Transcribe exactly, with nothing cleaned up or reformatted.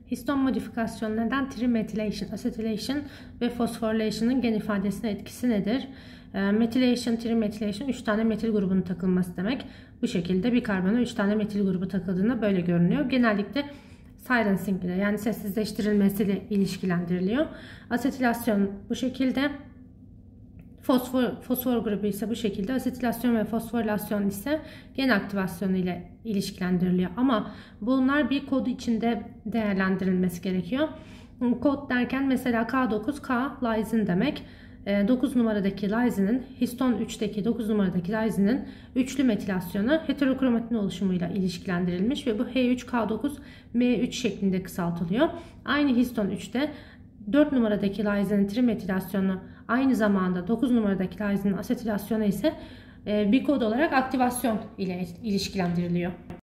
Histon modifikasyonu neden trimethylation, acetylation ve fosforilation'ın gen ifadesine etkisi nedir? Methylation, trimethylation üç tane metil grubunun takılması demek. Bu şekilde bir karbona üç tane metil grubu takıldığında böyle görünüyor. Genellikle silencing ile yani sessizleştirilmesiyle ilişkilendiriliyor. Asetilasyon bu şekilde. Fosfor, fosfor grubu ise bu şekilde. Asetilasyon ve fosforilasyon ise gen aktivasyonu ile ilişkilendiriliyor. Ama bunlar bir kod içinde değerlendirilmesi gerekiyor. Kod derken mesela K dokuz K lysine demek. dokuz numaradaki lysine'in histon üçteki dokuz numaradaki lysine'in üçlü metilasyonu heterokromatin oluşumuyla ilişkilendirilmiş ve bu H üç K dokuz M üç şeklinde kısaltılıyor. Aynı histon üçte dört numaradaki lysine'in trimetilasyonu aynı zamanda dokuz numaradaki lysine'in asetilasyonu ise bir kod olarak aktivasyon ile ilişkilendiriliyor.